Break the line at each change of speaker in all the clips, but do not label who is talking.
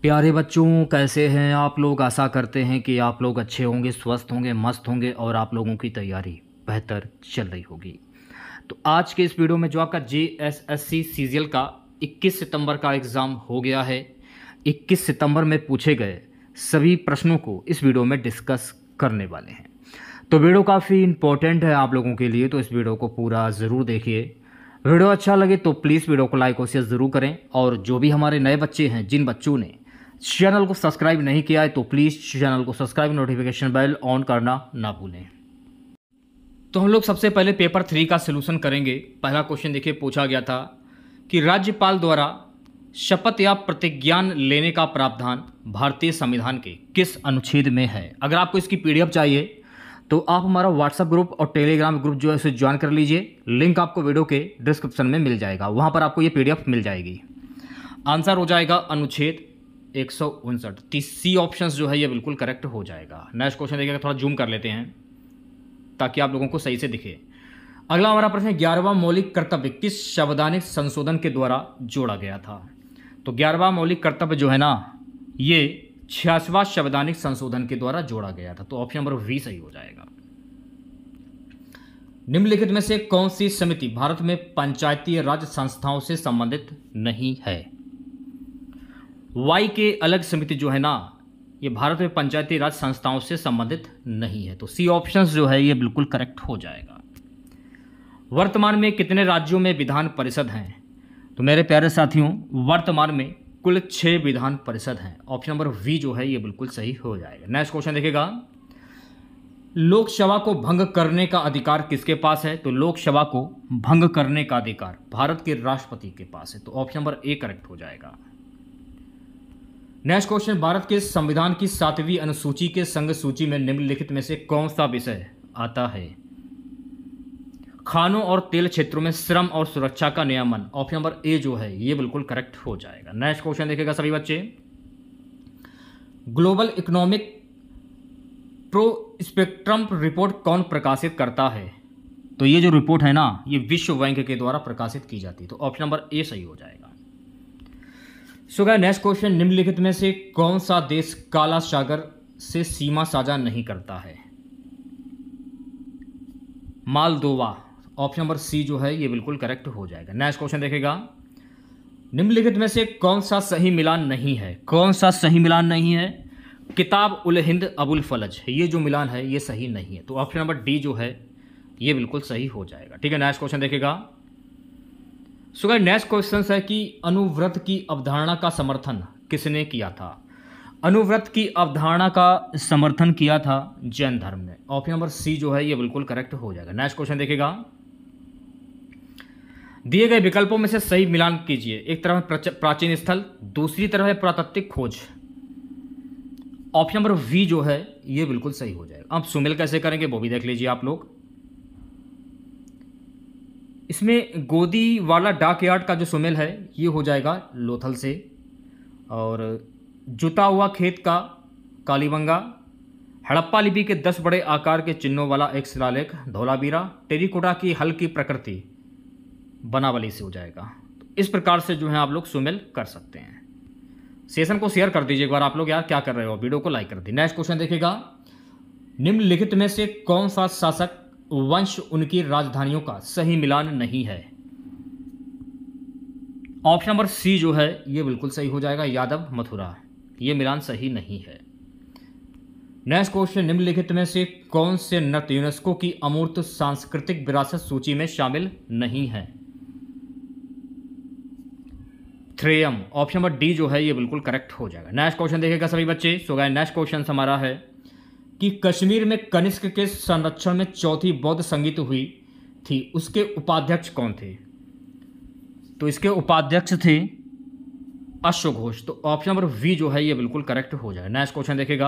प्यारे बच्चों, कैसे हैं आप लोग। आशा करते हैं कि आप लोग अच्छे होंगे, स्वस्थ होंगे, मस्त होंगे और आप लोगों की तैयारी बेहतर चल रही होगी। तो आज के इस वीडियो में जो आपका JSSC सीजीएल का 21 सितंबर का एग्ज़ाम हो गया है, 21 सितंबर में पूछे गए सभी प्रश्नों को इस वीडियो में डिस्कस करने वाले हैं। तो वीडियो काफ़ी इम्पोर्टेंट है आप लोगों के लिए, तो इस वीडियो को पूरा ज़रूर देखिए। वीडियो अच्छा लगे तो प्लीज़ वीडियो को लाइक और शेयर ज़रूर करें, और जो भी हमारे नए बच्चे हैं, जिन बच्चों ने चैनल को सब्सक्राइब नहीं किया है तो प्लीज़ चैनल को सब्सक्राइब, नोटिफिकेशन बेल ऑन करना ना भूलें। तो हम लोग सबसे पहले पेपर 3 का सलूशन करेंगे। पहला क्वेश्चन देखिए, पूछा गया था कि राज्यपाल द्वारा शपथ या प्रतिज्ञान लेने का प्रावधान भारतीय संविधान के किस अनुच्छेद में है। अगर आपको इसकी PDF चाहिए तो आप हमारा व्हाट्सएप ग्रुप और टेलीग्राम ग्रुप जो है उसे ज्वाइन कर लीजिए। लिंक आपको वीडियो के डिस्क्रिप्शन में मिल जाएगा, वहाँ पर आपको ये PDF मिल जाएगी। आंसर हो जाएगा अनुच्छेद 159। सी ऑप्शन जो है ये बिल्कुल करेक्ट हो जाएगा। नेक्स्ट क्वेश्चन देखिएगा, थोड़ा जूम कर लेते हैं ताकि आप लोगों को सही से दिखे। अगला हमारा प्रश्न है, 11वां मौलिक कर्तव्य किस संवैधानिक संशोधन के द्वारा जोड़ा गया था। तो 11वां मौलिक कर्तव्य जो है ना, ये 86वां संवैधानिक संशोधन के द्वारा जोड़ा गया था। तो ऑप्शन नंबर V सही हो जाएगा। निम्नलिखित में से कौन सी समिति भारत में पंचायती राज संस्थाओं से संबंधित नहीं है। वाई के अलग समिति जो है ना, ये भारत में पंचायती राज संस्थाओं से संबंधित नहीं है। तो सी ऑप्शन जो है ये बिल्कुल करेक्ट हो जाएगा। वर्तमान में कितने राज्यों में विधान परिषद हैं। तो मेरे प्यारे साथियों, वर्तमान में कुल 6 विधान परिषद हैं। ऑप्शन नंबर V जो है ये बिल्कुल सही हो जाएगा। नेक्स्ट क्वेश्चन देखिएगा, लोकसभा को भंग करने का अधिकार किसके पास है। तो लोकसभा को भंग करने का अधिकार भारत के राष्ट्रपति के पास है। तो ऑप्शन नंबर A करेक्ट हो जाएगा। नेक्स्ट क्वेश्चन, भारत के संविधान की 7वीं अनुसूची के संघ सूची में निम्नलिखित में से कौन सा विषय आता है। खानों और तेल क्षेत्रों में श्रम और सुरक्षा का नियमन। ऑप्शन नंबर A जो है ये बिल्कुल करेक्ट हो जाएगा। नेक्स्ट क्वेश्चन देखिएगा सभी बच्चे, ग्लोबल इकोनॉमिक प्रोस्पेक्ट्रम रिपोर्ट कौन प्रकाशित करता है। तो ये जो रिपोर्ट है ना, ये विश्व बैंक के द्वारा प्रकाशित की जाती है। तो ऑप्शन नंबर A सही हो जाएगा। सो गाइस, नेक्स्ट क्वेश्चन, निम्नलिखित में से कौन सा देश काला सागर से सीमा साझा नहीं करता है। मालदोवा। ऑप्शन नंबर C जो है ये बिल्कुल करेक्ट हो जाएगा। नेक्स्ट क्वेश्चन देखेगा, निम्नलिखित में से कौन सा सही मिलान नहीं है। कौन सा सही मिलान नहीं है। किताब उल हिंद अबुल फलज, ये जो मिलान है ये सही नहीं है। तो ऑप्शन नंबर D जो है ये बिल्कुल सही हो जाएगा। ठीक है, नेक्स्ट क्वेश्चन देखेगा। सो गाइस, नेक्स्ट क्वेश्चन है कि अनुव्रत की अवधारणा का समर्थन किसने किया था। अनुव्रत की अवधारणा का समर्थन किया था जैन धर्म ने। ऑप्शन नंबर C जो है ये बिल्कुल करेक्ट हो जाएगा। नेक्स्ट क्वेश्चन देखेगा, दिए गए विकल्पों में से सही मिलान कीजिए। एक तरफ है प्राचीन स्थल, दूसरी तरफ है पुरातात्विक खोज। ऑप्शन नंबर V जो है ये बिल्कुल सही हो जाएगा। अब सुमेल कैसे करेंगे वो भी देख लीजिए आप लोग। इसमें गोदी वाला डाक यार्ड का जो सुमेल है ये हो जाएगा लोथल से, और जुता हुआ खेत का कालीबंगा, हड़प्पा लिपि के 10 बड़े आकार के चिन्हों वाला एक शिलालेख धौलावीरा, टेरिकोटा की हल्की प्रकृति बनावली से हो जाएगा। तो इस प्रकार से जो है आप लोग सुमेल कर सकते हैं। सेशन को शेयर कर दीजिए एक बार आप लोग, यार क्या कर रहे हो, वीडियो को लाइक कर दीजिए। नेक्स्ट क्वेश्चन देखिएगा, निम्नलिखित में से कौन सा शासक वंश उनकी राजधानियों का सही मिलान नहीं है। ऑप्शन नंबर C जो है ये बिल्कुल सही हो जाएगा। यादव मथुरा, ये मिलान सही नहीं है। नेक्स्ट क्वेश्चन, निम्नलिखित में से कौन से नृत्य यूनेस्को की अमूर्त सांस्कृतिक विरासत सूची में शामिल नहीं है। थ्रेयम। ऑप्शन नंबर D जो है ये बिल्कुल करेक्ट हो जाएगा। नेक्स्ट क्वेश्चन देखिएगा सभी बच्चे। सो गाइस, नेक्स्ट क्वेश्चन हमारा है कि कश्मीर में कनिष्क के संरक्षण में चौथी बौद्ध संगीत हुई थी, उसके उपाध्यक्ष कौन थे। तो इसके उपाध्यक्ष थे अश्वघोष। तो ऑप्शन नंबर V जो है ये बिल्कुल करेक्ट हो जाएगा। नेक्स्ट क्वेश्चन देखेगा,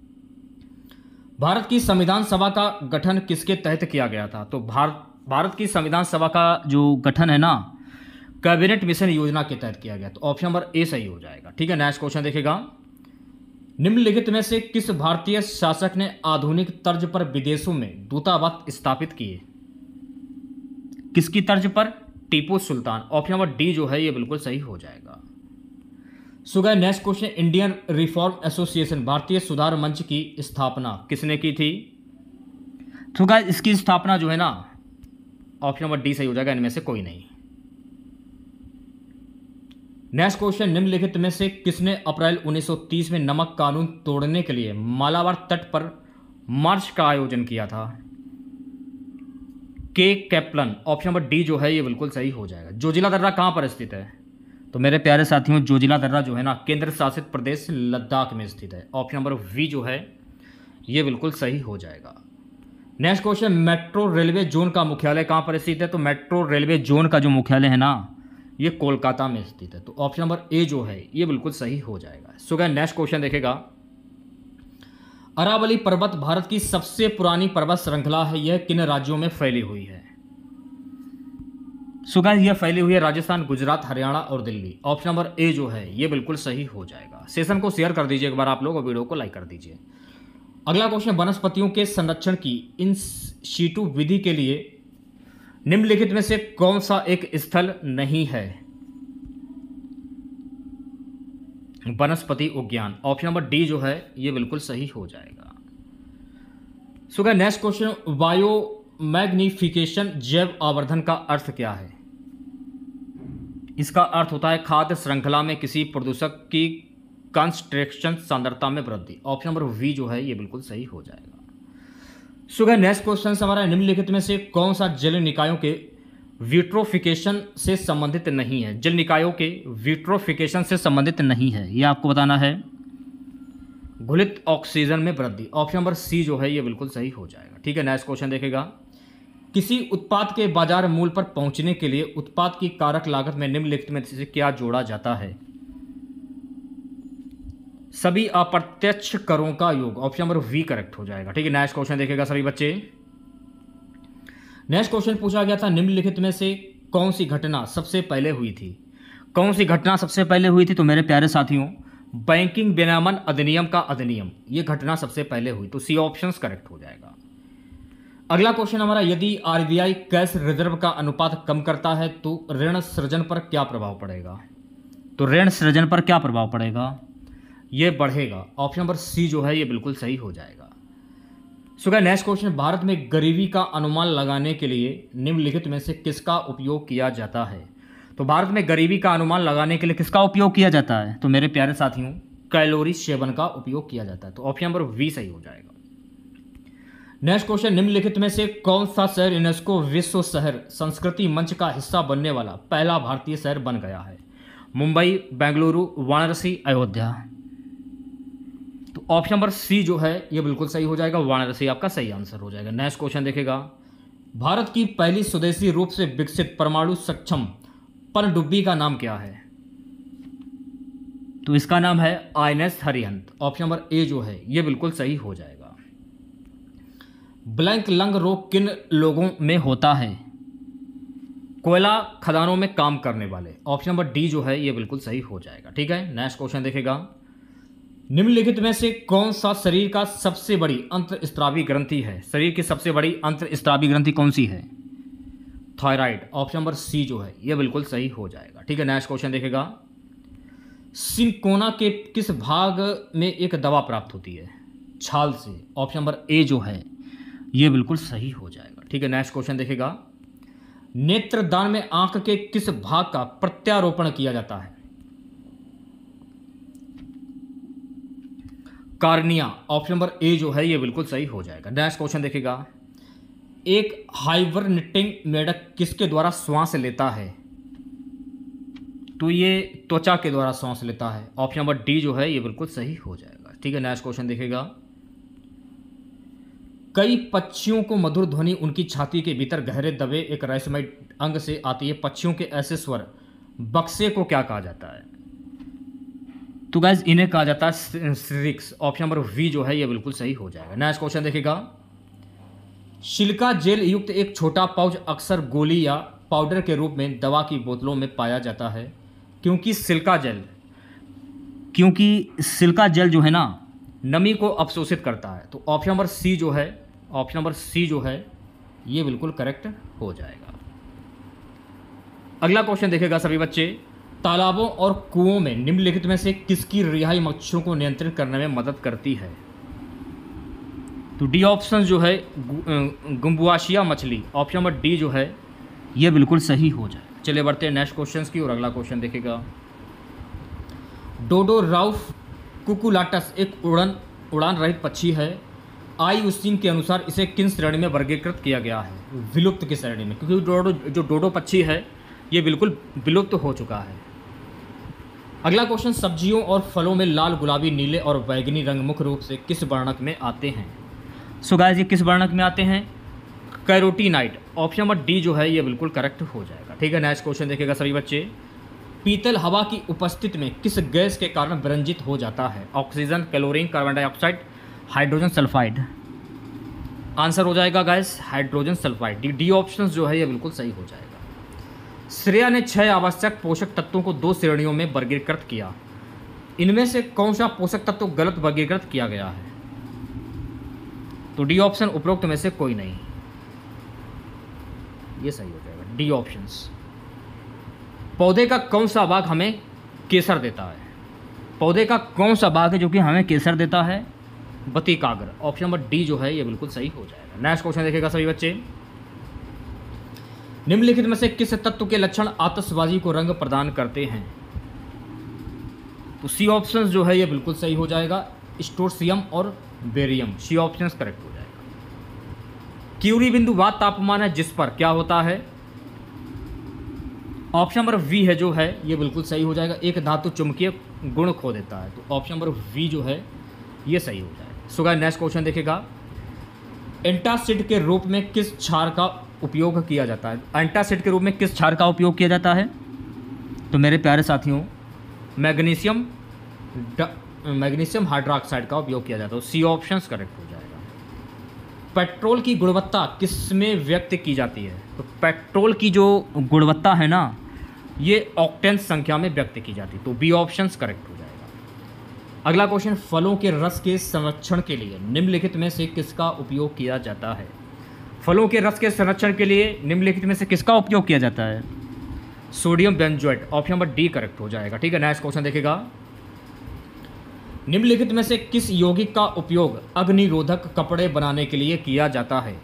भारत की संविधान सभा का गठन किसके तहत किया गया था। तो भारत की संविधान सभा का जो गठन है ना, कैबिनेट मिशन योजना के तहत किया गया। तो ऑप्शन नंबर A सही हो जाएगा। ठीक है, नेक्स्ट क्वेश्चन देखेगा, निम्नलिखित में से किस भारतीय शासक ने आधुनिक तर्ज पर विदेशों में दूतावास स्थापित किए। किसकी तर्ज पर। Tipu Sultan. Option number D जो है ये बिल्कुल सही हो जाएगा। So guys next question, Indian reform association भारतीय सुधार मंच की स्थापना किसने की थी? तो गाइस इसकी स्थापना जो है ना, ऑप्शन नंबर डी सही हो जाएगा, इनमें से कोई नहीं। नेक्स्ट क्वेश्चन, निम्नलिखित में से किसने अप्रैल 1930 में नमक कानून तोड़ने के लिए मालाबार तट पर मार्च का आयोजन किया था? के कैप्लन। ऑप्शन नंबर डी जो है ये बिल्कुल सही हो जाएगा। जोजिला दर्रा कहां पर स्थित है? तो मेरे प्यारे साथियों, जोजिला दर्रा जो है ना केंद्र शासित प्रदेश लद्दाख में स्थित है। ऑप्शन नंबर वी जो है ये बिल्कुल सही हो जाएगा। Next question, metro railway zone का मुख्यालय कहां पर स्थित है? तो मेट्रो रेलवे जोन का जो मुख्यालय है ना ये कोलकाता में स्थित है। तो ऑप्शन नंबर ए जो है ये बिल्कुल सही हो जाएगा। सो गाइस नेक्स्ट क्वेश्चन देखेगा, अरावली पर्वत भारत की सबसे पुरानी पर्वत श्रृंखला है, यह किन राज्यों में फैली हुई है? सो गाइस यह फैली हुई है राजस्थान, गुजरात, हरियाणा और दिल्ली। ऑप्शन नंबर ए जो है ये बिल्कुल सही हो जाएगा। सेशन को शेयर कर दीजिए एक बार आप लोग और वीडियो को लाइक कर दीजिए। अगला क्वेश्चन, वनस्पतियों के संरक्षण की इन सीटू विधि के लिए निम्नलिखित में से कौन सा एक स्थल नहीं है? वनस्पति उद्यान। ऑप्शन नंबर डी जो है ये बिल्कुल सही हो जाएगा। So guys next question, biomagnification जैव आवर्धन का अर्थ क्या है? इसका अर्थ होता है खाद्य श्रृंखला में किसी प्रदूषक की कंसंट्रेशन सांद्रता में वृद्धि। ऑप्शन नंबर वी जो है ये बिल्कुल सही हो जाएगा। सो गाइस नेक्स्ट क्वेश्चन हमारा, निम्नलिखित में से कौन सा जल निकायों के विट्रोफिकेशन से संबंधित नहीं है? जल निकायों के विट्रोफिकेशन से संबंधित नहीं है, यह आपको बताना है। घुलित ऑक्सीजन में वृद्धि। ऑप्शन नंबर सी जो है ये बिल्कुल सही हो जाएगा। ठीक है, नेक्स्ट क्वेश्चन देखेगा, किसी उत्पाद के बाजार मूल्य पर पहुंचने के लिए उत्पाद की कारक लागत में निम्नलिखित में से क्या जोड़ा जाता है? सभी अप्रत्यक्ष करों का योग। ऑप्शन नंबर वी करेक्ट हो जाएगा। ठीक है, नेक्स्ट क्वेश्चन देखेगा सभी बच्चे। नेक्स्ट क्वेश्चन पूछा गया था, निम्नलिखित में से कौन सी घटना सबसे पहले हुई थी? कौन सी घटना सबसे पहले हुई थी? तो मेरे प्यारे साथियों, बैंकिंग विनियमन अधिनियम का अधिनियम, यह घटना सबसे पहले हुई। तो सी ऑप्शन करेक्ट हो जाएगा। अगला क्वेश्चन हमारा, यदि आरबीआई कैश रिजर्व का अनुपात कम करता है तो ऋण सृजन पर क्या प्रभाव पड़ेगा? तो ऋण सृजन पर क्या प्रभाव पड़ेगा? ये बढ़ेगा। ऑप्शन नंबर सी जो है ये बिल्कुल सही हो जाएगा। So guys next question, Bharat में गरीबी का अनुमान लगाने के लिए निम्नलिखित में से किसका उपयोग किया जाता है? तो भारत में गरीबी का अनुमान लगाने के लिए किसका उपयोग किया जाता है? तो मेरे प्यारे साथियों, कैलोरी सेवन का उपयोग किया जाता है। तो ऑप्शन नंबर वी सही हो जाएगा। नेक्स्ट क्वेश्चन, निम्नलिखित में से कौन सा शहर यूनेस्को विश्व शहर संस्कृति मंच का हिस्सा बनने वाला पहला भारतीय शहर बन गया है? मुंबई, बेंगलुरु, वाराणसी, अयोध्या। तो ऑप्शन नंबर सी जो है ये बिल्कुल सही हो जाएगा, वाराणसी आपका सही आंसर हो जाएगा। नेक्स्ट क्वेश्चन देखेगा, भारत की पहली स्वदेशी रूप से विकसित परमाणु सक्षम पनडुब्बी का नाम क्या है? तो इसका नाम है INS Arihant. Option number A जो है ये बिल्कुल सही हो जाएगा। ब्लैंक लंग रोग किन लोगों में होता है? कोयला खदानों में काम करने वाले। ऑप्शन नंबर डी जो है ये बिल्कुल सही हो जाएगा। ठीक है, नेक्स्ट क्वेश्चन देखेगा, निम्नलिखित में से कौन सा शरीर का सबसे बड़ी अंतःस्रावी ग्रंथि है? शरीर की सबसे बड़ी अंतःस्रावी ग्रंथि कौन सी है? थायराइड। ऑप्शन नंबर सी जो है ये बिल्कुल सही हो जाएगा। ठीक है, नेक्स्ट क्वेश्चन देखेगा, सिंकोना के किस भाग में एक दवा प्राप्त होती है? छाल से। ऑप्शन नंबर ए जो है ये बिल्कुल सही हो जाएगा। ठीक है, नेक्स्ट क्वेश्चन देखेगा, नेत्रदान में आंख के किस भाग का प्रत्यारोपण किया जाता है? कार्निया। ऑप्शन नंबर ए जो है ये बिल्कुल सही हो जाएगा। नेक्स्ट क्वेश्चन देखेगा, एक हाइबरनेटिंग मेढक किसके द्वारा श्वास लेता है? तो ये त्वचा के द्वारा श्वास लेता है। ऑप्शन नंबर डी जो है ये बिल्कुल सही हो जाएगा। ठीक है, नेक्स्ट क्वेश्चन देखेगा, कई पक्षियों को मधुर ध्वनि उनकी छाती के भीतर गहरे दबे एक रहस्यमय अंग से आती है। पक्षियों के ऐसे स्वर बक्से को क्या कहा जाता है? तो गाइस इन्हें कहा जाता है सिरिक्स। ऑप्शन नंबर वी जो है ये बिल्कुल सही हो जाएगा। नेक्स्ट क्वेश्चन देखेगा, सिलिका जेल युक्त एक छोटा पाउच अक्सर गोली या पाउडर के रूप में दवा की बोतलों में पाया जाता है, क्योंकि सिलिका जेल जो है ना नमी को अवशोषित करता है। तो ऑप्शन नंबर सी जो है ये बिल्कुल करेक्ट हो जाएगा। अगला क्वेश्चन देखेगा सभी बच्चे, तालाबों और कुओं में निम्नलिखित में से किसकी रिहाई मच्छरों को नियंत्रित करने में मदद करती है? तो डी ऑप्शन जो है गुम्बुआशिया मछली, ऑप्शन नंबर डी जो है ये बिल्कुल सही हो जाए। चलिए बढ़ते हैं नेक्स्ट क्वेश्चन की और अगला क्वेश्चन देखेगा। डोडो राउफ कुकुलाटस एक उड़ान रहित पक्षी है। आईयूसीएन के अनुसार इसे किन श्रेणी में वर्गीकृत किया गया है? विलुप्त की श्रेणी में, क्योंकि जो डोडो पक्षी है ये बिल्कुल विलुप्त हो चुका है। अगला क्वेश्चन, सब्जियों और फलों में लाल, गुलाबी, नीले और बैंगनी रंग मुख्य रूप से किस वर्णक में आते हैं? सो गाइस ये किस वर्णक में आते हैं? कैरोटीनाइड, ऑप्शन नंबर डी जो है ये बिल्कुल करेक्ट हो जाएगा। ठीक है, नेक्स्ट क्वेश्चन देखेगा सभी बच्चे। पीतल हवा की उपस्थिति में किस गैस के कारण विरंजित हो जाता है? Oxygen, chlorine, carbon dioxide, hydrogen sulphide. Answer हो जाएगा guys hydrogen sulphide. D option जो है ये बिल्कुल सही हो जाएगा। श्रेया ने 6 आवश्यक पोषक तत्वों को 2 श्रेणियों में वर्गीकृत किया। इनमें से कौन सा पोषक तत्व गलत वर्गीकृत किया गया है? तो डी ऑप्शन उपरोक्त में से कोई नहीं, ये सही हो जाएगा डी ऑप्शंस। पौधे का कौन सा भाग हमें केसर देता है? पौधे का कौन सा भाग है जो कि हमें केसर देता है? बतिकाग्र, ऑप्शन नंबर डी जो है ये बिल्कुल सही हो जाएगा। नेक्स्ट क्वेश्चन देखेगा सभी बच्चे। निम्नलिखित में से किस तत्व के लक्षण आतिशबाजी को रंग प्रदान करते हैं? तो सी ऑप्शन जो है ये बिल्कुल सही हो जाएगा, स्ट्रोंशियम और बेरियम। सी ऑप्शन करेक्ट हो जाएगा। क्यूरी बिंदु वह तापमान है जिस पर क्या होता है? ऑप्शन नंबर वी है जो है ये बिल्कुल सही हो जाएगा, एक धातु चुंबकीय गुण खो देता है। तो ऑप्शन नंबर वी जो है ये सही हो जाएगा। सो गाइस नेक्स्ट क्वेश्चन देखेगा। एंटासिड के रूप में किस क्षार का उपयोग किया जाता है? एंटासिड के रूप में किस क्षार का उपयोग किया जाता है? तो मेरे प्यारे साथियों मैग्नीशियम हाइड्रोक्साइड का उपयोग किया जाता है। सी ऑप्शन करेक्ट हो जाएगा। पेट्रोल की गुणवत्ता किस में व्यक्त की जाती है? तो पेट्रोल की जो गुणवत्ता है ना ये ऑक्टेन संख्या में व्यक्त की जाती है। तो बी ऑप्शन करेक्ट हो जाएगा। अगला क्वेश्चन, फलों के रस के संरक्षण के लिए निम्नलिखित में से किसका उपयोग किया जाता है? फलों के रस के संरक्षण के लिए निम्नलिखित में से किसका उपयोग किया जाता है? Sodium benzoate, option number D correct हो जाएगा। ठीक है, नेक्स्ट क्वेश्चन देखेगा। निम्नलिखित में से किस यौगिक का उपयोग अग्निरोधक कपड़े बनाने के लिए किया जाता है?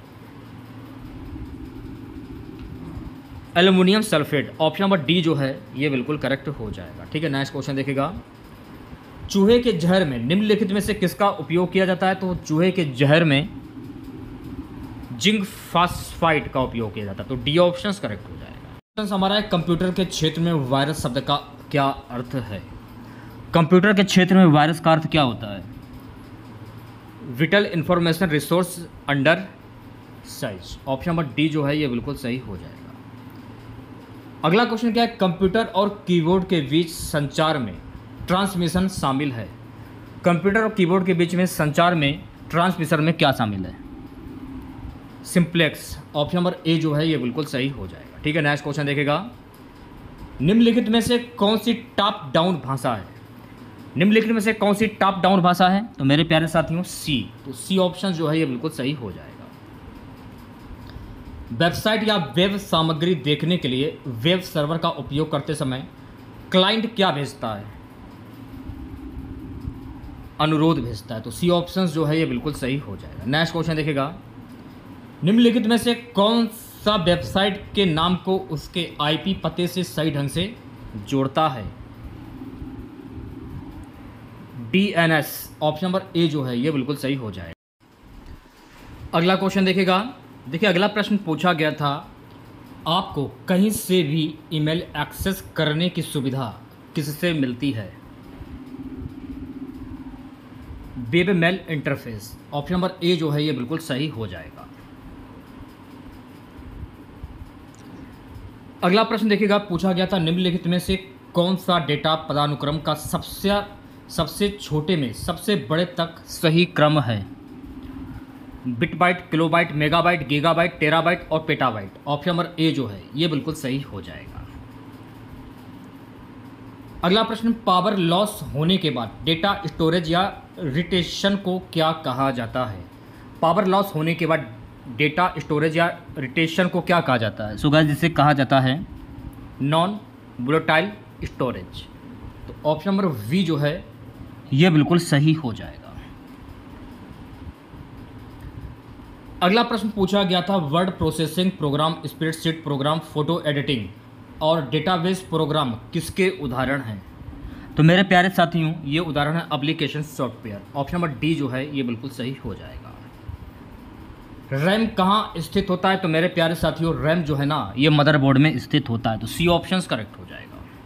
Aluminium sulphate, option number D जो है ये बिल्कुल करेक्ट हो जाएगा। ठीक है, नेक्स्ट क्वेश्चन देखेगा। चूहे के जहर में निम्नलिखित में से किसका उपयोग किया जाता है? तो चूहे के जहर में जिंक फास्फाइड का उपयोग किया जाता है। तो डी ऑप्शन करेक्ट हो जाएगा। हमारा है कंप्यूटर के क्षेत्र में वायरस शब्द का क्या अर्थ है? कंप्यूटर के क्षेत्र में वायरस का अर्थ क्या होता है? Vital information resource under size, option number D जो है ये बिल्कुल सही हो जाएगा। अगला क्वेश्चन क्या है? कंप्यूटर और कीबोर्ड के बीच संचार में ट्रांसमिशन शामिल है। कंप्यूटर और कीबोर्ड के बीच में संचार में ट्रांसमिशन में क्या शामिल है? सिंप्लेक्स, ऑप्शन नंबर ए जो है ये बिल्कुल सही हो जाएगा। ठीक है, नेक्स्ट क्वेश्चन देखेगा। निम्नलिखित में से कौन सी टॉप डाउन भाषा है? निम्नलिखित में से कौन सी टॉप डाउन भाषा है? तो मेरे प्यारे साथियों सी। तो सी ऑप्शन जो है ये बिल्कुल सही हो जाएगा। वेबसाइट या वेब सामग्री देखने के लिए वेब सर्वर का उपयोग करते समय क्लाइंट क्या भेजता है? अनुरोध भेजता है। तो सी ऑप्शन जो है ये बिल्कुल सही हो जाएगा। नेक्स्ट क्वेश्चन देखेगा। निम्नलिखित में से कौन सा वेबसाइट के नाम को उसके आईपी पते से सही ढंग से जोड़ता है? डीएनएस, ऑप्शन नंबर ए जो है ये बिल्कुल सही हो जाएगा। अगला क्वेश्चन देखेगा। देखिए अगला प्रश्न पूछा गया था, आपको कहीं से भी ईमेल एक्सेस करने की सुविधा किससे मिलती है? Web mail interface, option number A जो है ये बिल्कुल सही हो जाएगा। अगला प्रश्न देखिएगा, पूछा गया था निम्नलिखित में से कौन सा डेटा पदानुक्रम का सबसे छोटे में सबसे बड़े तक सही क्रम है? Bit byte, kilobyte, megabyte, gigabyte, terabyte और पेटाबाइट। ऑप्शन नंबर ए जो है ये बिल्कुल सही हो जाएगा। अगला प्रश्न, पावर लॉस होने के बाद डेटा स्टोरेज या रिटेंशन को क्या कहा जाता है? पावर लॉस होने के बाद डेटा स्टोरेज या रिटेंशन को क्या कहा जाता है? सो गाइस जिसे कहा जाता है नॉन वोलेटाइल स्टोरेज। तो ऑप्शन नंबर वी जो है ये बिल्कुल सही हो जाएगा। अगला प्रश्न पूछा गया था, word processing program, spreadsheet program, photo editing और डेटाबेस प्रोग्राम किसके उदाहरण हैं? तो मेरे प्यारे साथियों, ये उदाहरण है application software. Option number D जो है ये बिल्कुल सही हो जाएगा। रैम कहाँ स्थित होता है? तो मेरे प्यारे साथियों, रैम जो है ना ये मदरबोर्ड में स्थित होता है। तो सी ऑप्शन करेक्ट हो जाएगा।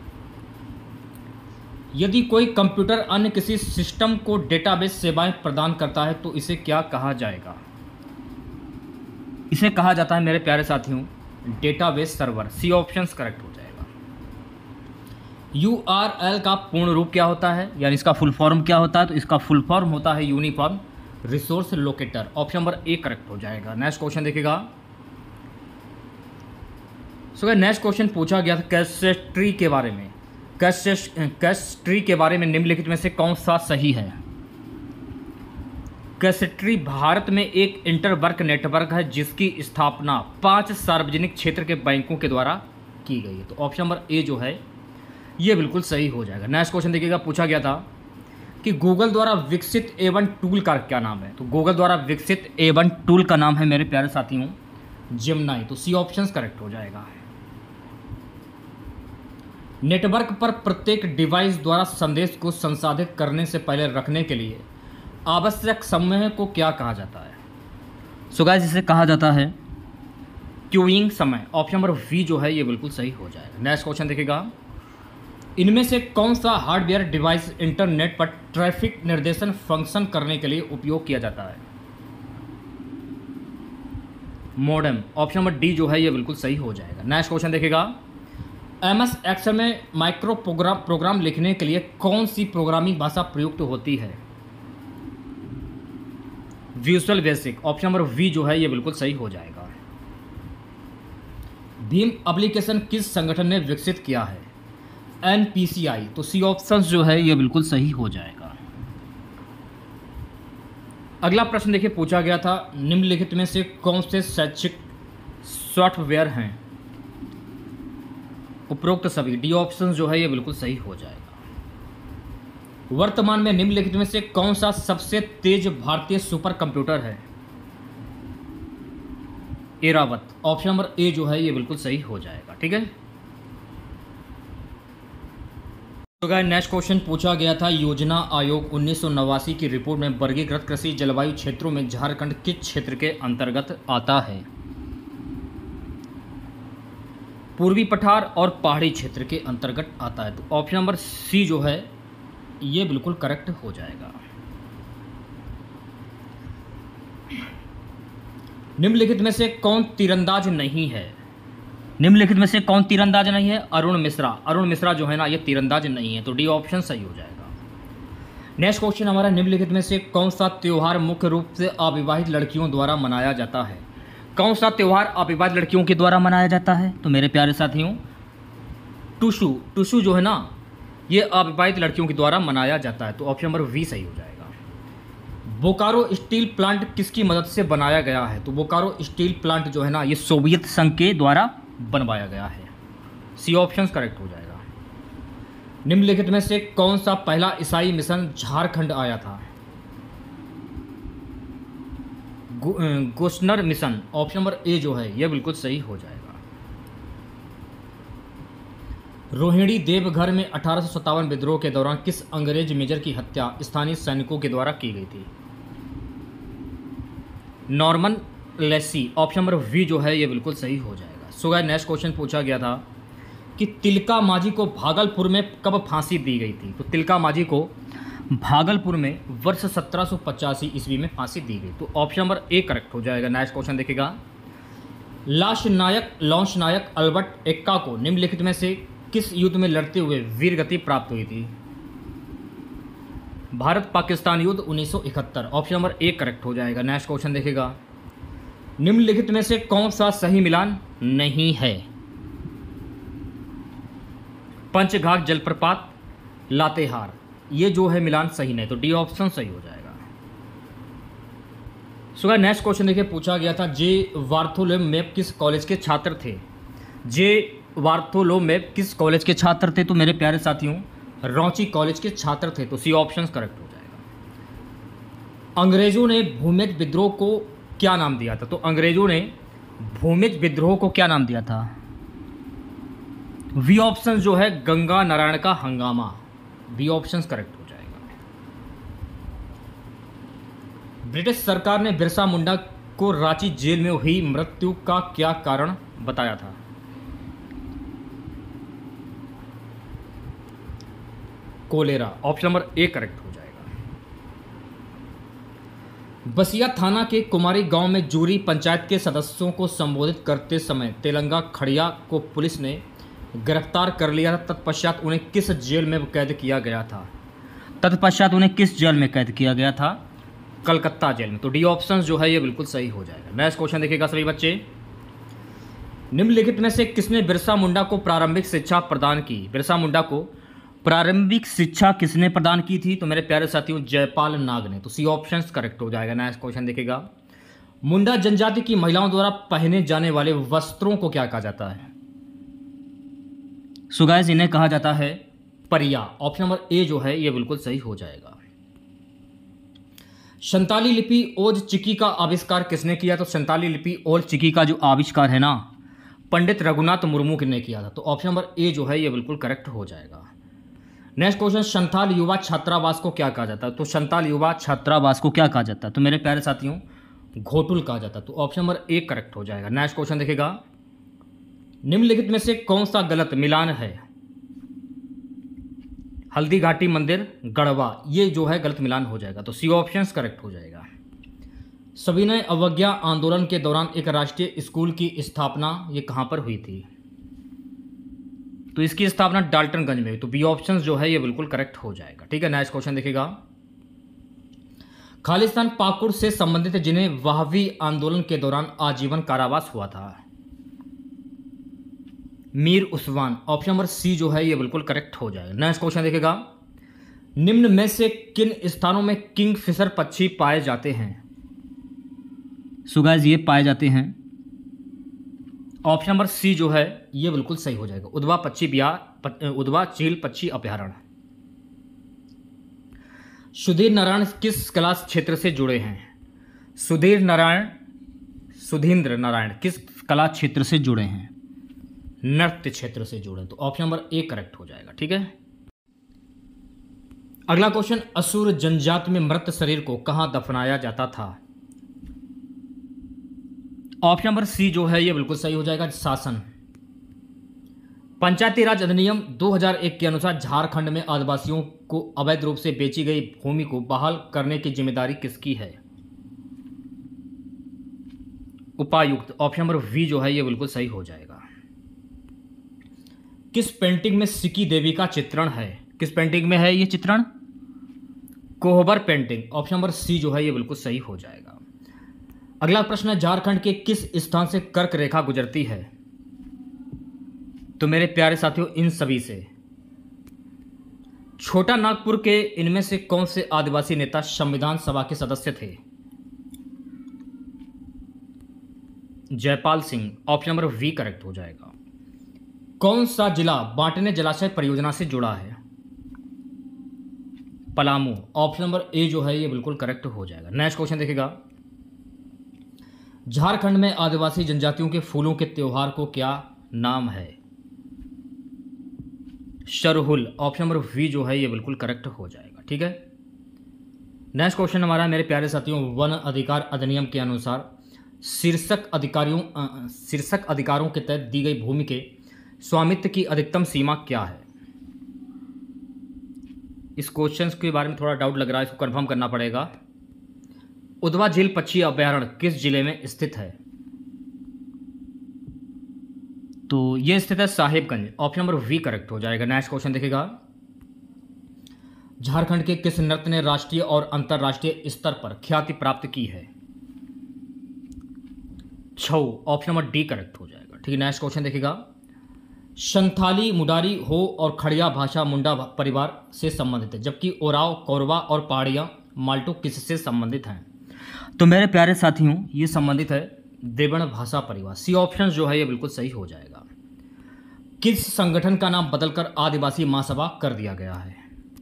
यदि कोई कंप्यूटर अन्य किसी सिस्टम को डेटाबेस सेवाएं प्रदान करता है तो इसे क्या कहा जाएगा? इसे कहा जाता है मेरे प्यारे साथियों database server. C option correct हो जाएगा। URL का पूर्ण रूप क्या होता है, यानी इसका फुल फॉर्म क्या होता है? तो इसका फुल फॉर्म होता है uniform resource locator. Option number A correct हो जाएगा। नेक्स्ट क्वेश्चन देखिएगा। सो नेक्स्ट क्वेश्चन पूछा गया था कैश ट्री के बारे में। कैश ट्री के बारे में निम्नलिखित में से कौन सा सही है? कैश ट्री भारत में एक इंटरवर्क नेटवर्क है जिसकी स्थापना 5 सार्वजनिक क्षेत्र के बैंकों के द्वारा की गई है। तो ऑप्शन नंबर ए जो है ये बिल्कुल सही हो जाएगा। नेक्स्ट क्वेश्चन देखिएगा। पूछा गया था कि गूगल द्वारा विकसित A1 टूल का क्या नाम है? तो गूगल द्वारा विकसित A1 टूल का नाम है मेरे प्यारे साथियों जेमिनी। तो सी ऑप्शन करेक्ट हो जाएगा। नेटवर्क पर प्रत्येक डिवाइस द्वारा संदेश को संसाधित करने से पहले रखने के लिए आवश्यक समय को क्या कहा जाता है? सो गाइस इसे कहा जाता है क्यूइंग समय। ऑप्शन नंबर वी जो है ये बिल्कुल सही हो जाएगा। नेक्स्ट क्वेश्चन देखिएगा। इनमें से कौन सा हार्डवेयर डिवाइस इंटरनेट पर ट्रैफिक निर्देशन फंक्शन करने के लिए उपयोग किया जाता है? मॉडेम। ऑप्शन नंबर डी जो है ये बिल्कुल सही हो जाएगा। नेक्स्ट क्वेश्चन देखिएगा। MS एक्सेल में माइक्रो प्रोग्राम लिखने के लिए कौन सी प्रोग्रामिंग भाषा प्रयुक्त होती है? Visual basic. Option number B जो है ये बिल्कुल सही हो जाएगा। भीम एप्लीकेशन किस संगठन ने विकसित किया है? NPCI। तो सी ऑप्शन जो है ये बिल्कुल सही हो जाएगा। अगला प्रश्न देखिए पूछा गया था निम्नलिखित में से कौन से शैक्षिक सॉफ्टवेयर हैं? उपरोक्त सभी। डी ऑप्शन जो है ये बिल्कुल सही हो जाएगा। वर्तमान में निम्नलिखित में से कौन सा सबसे तेज भारतीय सुपर कंप्यूटर है? एरावत। ऑप्शन नंबर ए जो है ये बिल्कुल सही हो जाएगा। ठीक है। तो गाइस नेक्स्ट क्वेश्चन पूछा गया था योजना आयोग 1989 की रिपोर्ट में वर्गीकृत कृषि जलवायु क्षेत्रों में झारखंड किस क्षेत्र के अंतर्गत आता है? पूर्वी पठार और पहाड़ी क्षेत्र के अंतर्गत आता है। तो ऑप्शन नंबर सी जो है ये बिल्कुल करेक्ट हो जाएगा। निम्नलिखित में से कौन तीरंदाज नहीं है? निम्नलिखित में से कौन तीरंदाज नहीं है? अरुण मिश्रा। अरुण मिश्रा जो है ना ये तीरंदाज नहीं है। तो डी ऑप्शन सही हो जाएगा। नेक्स्ट क्वेश्चन हमारा निम्नलिखित में से कौन सा त्यौहार मुख्य रूप से अविवाहित लड़कियों द्वारा मनाया जाता है? कौन सा त्यौहार अविवाहित लड़कियों के द्वारा मनाया जाता है? तो मेरे प्यारे साथियों टुसू। टुसू जो है ना ये अविवाहित लड़कियों के द्वारा मनाया जाता है। तो ऑप्शन नंबर वी सही हो जाएगा। बोकारो स्टील प्लांट किसकी मदद से बनाया गया है? तो बोकारो स्टील प्लांट जो है ना ये सोवियत संघ के द्वारा बनवाया गया है। सी ऑप्शन करेक्ट हो जाएगा। निम्नलिखित में से कौन सा पहला ईसाई मिशन झारखंड आया था? Gossner mission. Option number A जो है यह बिल्कुल सही हो जाएगा। रोहिणी देवघर में 1857 विद्रोह के दौरान किस अंग्रेज मेजर की हत्या स्थानीय सैनिकों के द्वारा की गई थी? Norman Lacey. Option number B जो है ये बिल्कुल सही हो जाएगा। सो गाइस नेक्स्ट क्वेश्चन पूछा गया था कि तिलका मांझी को भागलपुर में कब फांसी दी गई थी? तो तिलका मांझी को भागलपुर में वर्ष 1785 ईस्वी में फांसी दी गई। तो ऑप्शन नंबर ए करेक्ट हो जाएगा। नेक्स्ट क्वेश्चन देखिएगा। लॉन्च नायक अल्बर्ट एक्का को निम्नलिखित में से किस युद्ध में लड़ते हुए वीरगति प्राप्त हुई थी? भारत पाकिस्तान युद्ध 1971। ऑप्शन नंबर ए करेक्ट हो जाएगा। नेक्स्ट क्वेश्चन देखिएगा। निम्नलिखित में से कौन सा सही मिलान नहीं है? पंचघाट जलप्रपात, लातेहार, ये जो है मिलान सही नहीं। तो डी ऑप्शन सही हो जाएगा। सो नेक्स्ट क्वेश्चन देखिए पूछा गया था जे वार्थोलेम मेप किस कॉलेज के छात्र थे? जे वार्थोलोमेव किस कॉलेज के छात्र थे? तो मेरे प्यारे साथियों रांची कॉलेज के छात्र थे, तो सी ऑप्शन करेक्ट हो जाएगा। अंग्रेजों ने भूमिज विद्रोह को क्या नाम दिया था? तो अंग्रेजों ने भूमिज विद्रोह को क्या नाम दिया था? वी ऑप्शन जो है गंगा नारायण का हंगामा, बी ऑप्शन करेक्ट हो जाएगा। ब्रिटिश सरकार ने बिरसा मुंडा को रांची जेल में हुई मृत्यु का क्या कारण बताया था? Cholera, option number A correct हो जाएगा। बसिया थाना के कुमारी गांव में जूरी पंचायत के सदस्यों को संबोधित करते समय तेलंगा खड़िया को पुलिस ने गिरफ्तार कर लिया था। तत्पश्चात उन्हें किस जेल में कैद किया गया था? कलकत्ता जेल में। तो डी ऑप्शन जो है ये बिल्कुल सही हो जाएगा। नेक्स्ट क्वेश्चन देखिएगा सभी बच्चे, निम्नलिखित में से किसने बिरसा मुंडा को प्रारंभिक शिक्षा प्रदान की? बिरसा मुंडा को प्रारंभिक शिक्षा किसने प्रदान की थी? तो मेरे प्यारे साथियों जयपाल नाग ने, तो सी ऑप्शन करेक्ट हो जाएगा। नेक्स्ट क्वेश्चन देखिएगा, मुंडा जनजाति की महिलाओं द्वारा पहने जाने वाले वस्त्रों को क्या कहा जाता है? सो गाइस इन्हें कहा जाता है परिया, ऑप्शन नंबर ए जो है ये बिल्कुल सही हो जाएगा। संताली लिपि ओज चिकी का आविष्कार किसने किया? तो संताली लिपि ओज चिकी का जो आविष्कार है ना, पंडित रघुनाथ मुर्मू ने किया था। तो ऑप्शन नंबर ए जो है ये बिल्कुल करेक्ट हो जाएगा। नेक्स्ट क्वेश्चन, संथाल युवा छात्रावास को क्या कहा जाता है? तो संथाल युवा छात्रावास को क्या कहा जाता है? तो मेरे प्यारे साथियों घोटुल कहा जाता है। तो ऑप्शन नंबर ए करेक्ट हो जाएगा। नेक्स्ट क्वेश्चन देखिएगा, निम्नलिखित में से कौन सा गलत मिलान है? हल्दी घाटी मंदिर गढ़वा, ये जो है गलत मिलान हो जाएगा। तो सी ऑप्शन करेक्ट हो जाएगा। सविनय अवज्ञा आंदोलन के दौरान एक राष्ट्रीय स्कूल की स्थापना ये कहां पर हुई थी? तो इसकी स्थापना डाल्टनगंज में हुई। तो बी ऑप्शन जो है ये बिल्कुल करेक्ट हो जाएगा। ठीक है, नेक्स्ट क्वेश्चन देखिएगा, खालिस्तान पाकुड़ से संबंधित जिन्हें वहावी आंदोलन के दौरान आजीवन कारावास हुआ था? Mir Usman, option number C जो है ये बिल्कुल करेक्ट हो जाएगा। नेक्स्ट क्वेश्चन देखिएगा, निम्न में से किन स्थानों में किंगफिशर पक्षी पाए जाते हैं? सो गाइस ये पाए जाते हैं, ऑप्शन नंबर सी जो है ये बिल्कुल सही हो जाएगा, उधवा चील पक्षी अभ्यारण्य। सुधीर नारायण किस कला क्षेत्र से जुड़े हैं? सुधींद्र नारायण किस कला क्षेत्र से जुड़े हैं? नृत्य क्षेत्र से जुड़े। तो ऑप्शन नंबर ए करेक्ट हो जाएगा। ठीक है, अगला क्वेश्चन, असुर जनजाति में मृत शरीर को कहां दफनाया जाता था? ऑप्शन नंबर सी जो है ये बिल्कुल सही हो जाएगा, शासन। पंचायती राज अधिनियम 2001 के अनुसार झारखंड में आदिवासियों को अवैध रूप से बेची गई भूमि को बहाल करने की जिम्मेदारी किसकी है? उपायुक्त, ऑप्शन नंबर वी जो है ये बिल्कुल सही हो जाएगा। किस पेंटिंग में सिकी देवी का चित्रण है? किस पेंटिंग में है ये चित्रण? Kohbar painting, option number C जो है ये बिल्कुल सही हो जाएगा। अगला प्रश्न है, झारखंड के किस स्थान से कर्क रेखा गुजरती है? तो मेरे प्यारे साथियों इन सभी से। छोटा नागपुर के इनमें से कौन से आदिवासी नेता संविधान सभा के सदस्य थे? Jaipal Singh, option number B correct हो जाएगा। कौन सा जिला बांटने जलाशय परियोजना से जुड़ा है? पलामू, ऑप्शन नंबर ए जो है ये बिल्कुल करेक्ट हो जाएगा। नेक्स्ट क्वेश्चन देखिएगा, झारखंड में आदिवासी जनजातियों के फूलों के त्योहार को क्या नाम है? शरहुल, ऑप्शन नंबर वी जो है ये बिल्कुल करेक्ट हो जाएगा। ठीक है, नेक्स्ट क्वेश्चन हमारा मेरे प्यारे साथियों, वन अधिकार अधिनियम के अनुसार शीर्षक अधिकारों के तहत दी गई भूमि के स्वामित्व की अधिकतम सीमा क्या है? इस क्वेश्चन के बारे में थोड़ा डाउट लग रहा है, इसको कंफर्म करना पड़ेगा। उधवा झील पक्षी अभ्यारण्य किस जिले में स्थित है? तो यह स्थित है Sahibganj, option number B correct हो जाएगा। नेक्स्ट क्वेश्चन देखिएगा, झारखंड के किस नृत्य ने राष्ट्रीय और अंतर्राष्ट्रीय स्तर पर ख्याति प्राप्त की है? Chhau, option number D correct हो जाएगा। ठीक है, नेक्स्ट क्वेश्चन देखिएगा, संथाली, मुडारी, हो और खड़िया भाषा मुंडा परिवार से संबंधित है, जबकि ओराव, कोरवा और पहाड़ियां माल्टो किससे संबंधित हैं? तो मेरे प्यारे साथियों ये संबंधित है द्रविड़ भाषा परिवार। सी ऑप्शन जो है ये बिल्कुल सही हो जाएगा। किस संगठन का नाम बदलकर आदिवासी महासभा कर दिया गया है?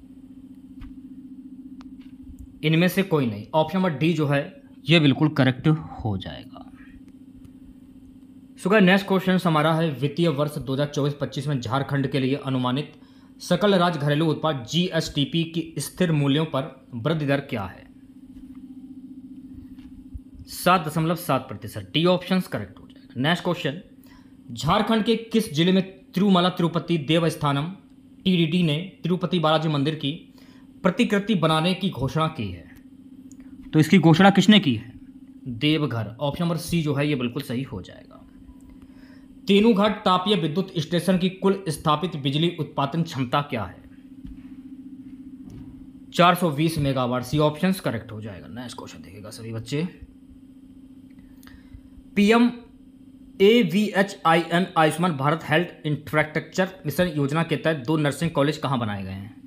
इनमें से कोई नहीं। ऑप्शन नंबर डी जो है ये बिल्कुल करेक्ट हो जाएगा। सो गाइस नेक्स्ट क्वेश्चन हमारा है, वित्तीय वर्ष 2024-25 में झारखंड के लिए अनुमानित सकल राज्य घरेलू उत्पाद जीएसटीपी की स्थिर मूल्यों पर वृद्धि दर क्या है? 7.7%। डी ऑप्शन करेक्ट हो जाएगा। नेक्स्ट क्वेश्चन, झारखंड के किस जिले में तिरुमला तिरुपति देवस्थानम टीडीडी ने तिरुपति बालाजी मंदिर की प्रतिकृति बनाने की घोषणा की है? तो इसकी घोषणा किसने की है? देवघर। ऑप्शन नंबर सी जो है ये बिल्कुल सही हो जाएगा। तेनूघाट तापीय विद्युत स्टेशन की कुल स्थापित बिजली उत्पादन क्षमता क्या है? 420 मेगावाट। सी ऑप्शन करेक्ट हो जाएगा। नेक्स्ट क्वेश्चन देखिएगा सभी बच्चे, PM AVHIM Ayushman Bharat health infrastructure mission योजना के तहत 2 नर्सिंग कॉलेज कहां बनाए गए हैं?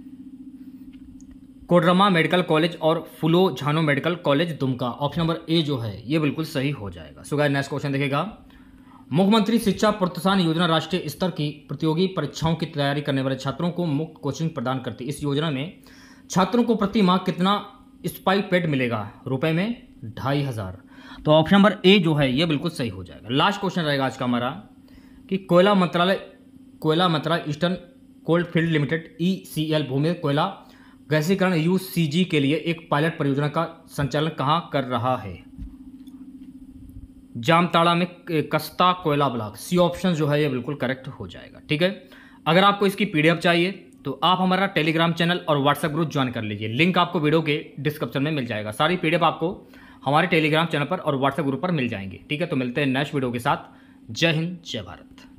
कोडरमा मेडिकल कॉलेज और Phulo Jhano medical college Dumka. Option number A जो है ये बिल्कुल सही हो जाएगा। सो गाइस नेक्स्ट क्वेश्चन देखिएगा, मुख्यमंत्री शिक्षा प्रोत्साहन योजना राष्ट्रीय स्तर की प्रतियोगी परीक्षाओं की तैयारी करने वाले छात्रों को मुफ्त कोचिंग प्रदान करती है। इस योजना में छात्रों को प्रति माह कितना स्टाइपेंड मिलेगा? रुपए में 2500। तो ऑप्शन नंबर ए जो है ये बिल्कुल सही हो जाएगा। लास्ट क्वेश्चन रहेगा आज का हमारा कि कोयला मंत्रालय eastern coal field limited ECL भूमि कोयला गैसीकरण UCG के लिए एक पायलट परियोजना का संचालन कहां कर रहा है? जामताड़ा में कस्ता कोयला ब्लॉक। सी ऑप्शन जो है ये बिल्कुल करेक्ट हो जाएगा। ठीक है, अगर आपको इसकी PDF चाहिए तो आप हमारा टेलीग्राम चैनल और व्हाट्सएप ग्रुप ज्वाइन कर लीजिए। लिंक आपको वीडियो के डिस्क्रिप्शन में मिल जाएगा। सारी PDF आपको हमारे टेलीग्राम चैनल पर और व्हाट्सएप ग्रुप पर मिल जाएंगे। ठीक है, तो मिलते हैं नेक्स्ट वीडियो के साथ। जय हिंद, जय भारत।